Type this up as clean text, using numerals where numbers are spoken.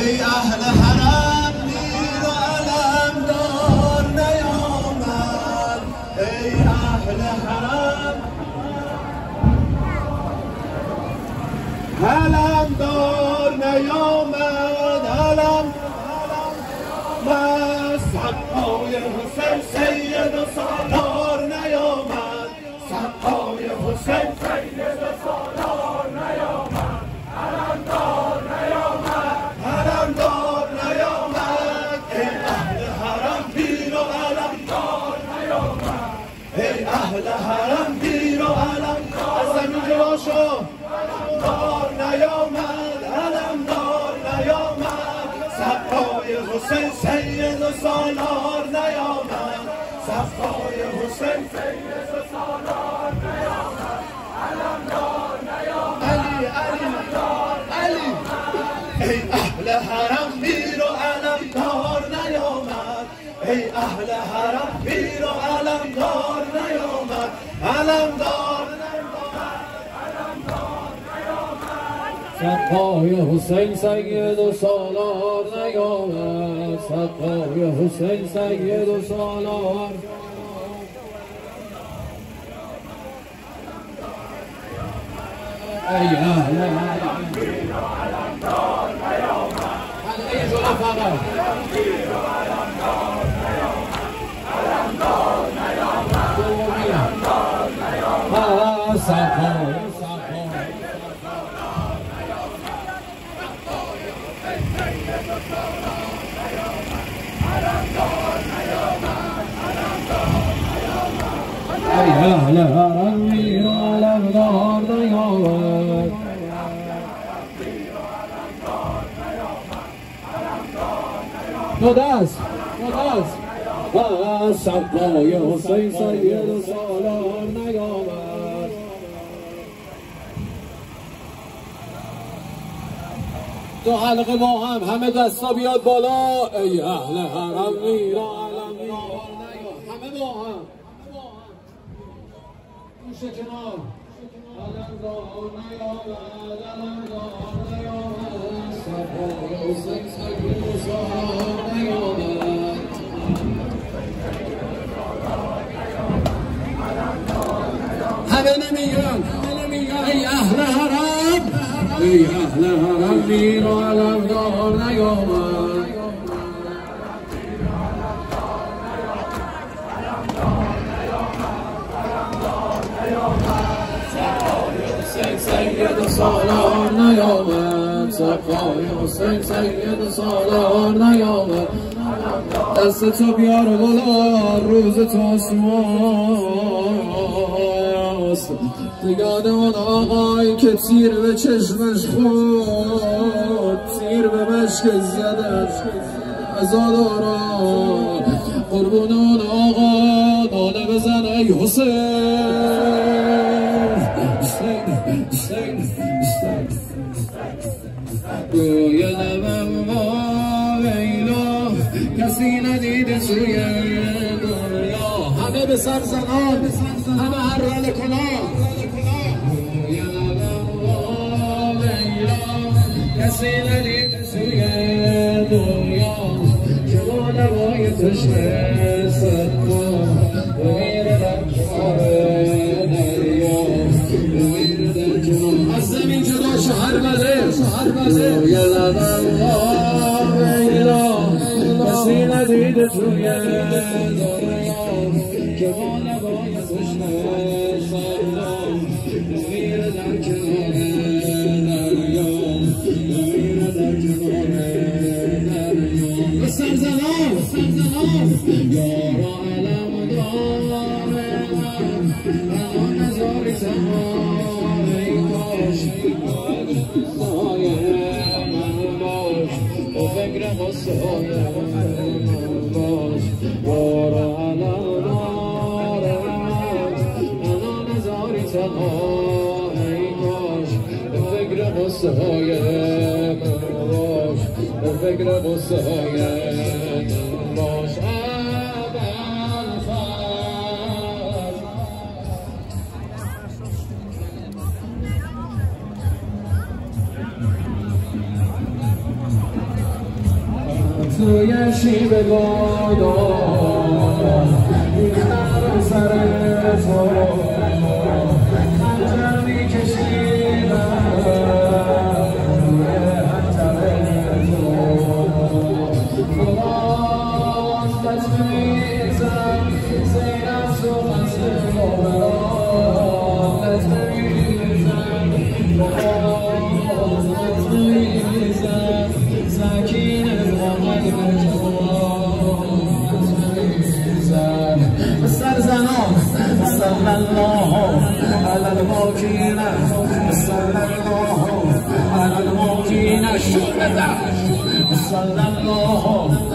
ای اهل حرم میر و علمدار نیامد ای اهل حرم علمدار نیامد علم سقای حسین سید و سالار نیامد سقای حسین سید و سالار نیامد علمدار نیامد علمدار نیامد ای اهل حرم پیر و علمدار نیامد ای اهل حرم پیر و علمدار از زمین جدا شو علمدار نیامد علمدار نیامد سقای حسین سید و سالار نیامد سقای حسین سید و سالار نیامد علمدار نیامد علی ای اهل حرم پیر و علمدار نیامد ای اهل حرم پیر و علمدار نیامد علمدار سقای حسین سید و سالار نیامد سقای حسین سید و سالار ای اهل حرم پیر و علمدار نیامد حلقه جلو فقط پیر و علمدار نیامد علمدار نیامد علمدار نیامد سقای ای اهل حرم پیر و علمدار نیامد دو دست سقای حسین سید و سالار نیامد دو حلقه با هم همه دستا بیاد بالا ای اهل حرم پیر و علمدار نیامد همه با هم گوش کنار علمدار نیامد علمدار نیامد سقای حسین سید و سالار نیامد همه نمیگن ای اهل حرم ای اهل حرم پیر و علمدار نیامد سید و سالار نیامد سقای حسین سید و سالار نیامد دست تو بیار بالا روز تو آسماست دیگان اون آقای که تیر به چشمش خود تیر به مشک زدن عزادارا قربون اون آقا ناله بزن ای حسین روی لبم با ویلا کسی ندیده توی دنیا همه به سر زنان همه هر رل کنان روی لبم با ویلا کسی ندیده توی دنیا که با لبای تشنه صدا بمیره در کنار دریا بمیره در کنار از زمین جدا شهر بده روی لبم با ویلا کسی ندیده توی دنیا که با لبای تشنه صدا بمیره در کنار دریا بمیره در کنار دریا به سرزنان یارا علمدار الان نزاری تمام ای کاش سایه من باش و فکر قصه های من باش یارا علمدار الان نزاری تمام ای کاش و فکر قصه های من باش و فکر قصه های من باش توی شیب گادار میخرم سر تو خنجر میکشیدم روی حنجر تو فلان دست میزم زینم تو قصد مبران دست میزم فلان دست میزم سکین قلب سر زنان صلی الله علی الموکین صلی الله علی الموکین شور بزن صلی الله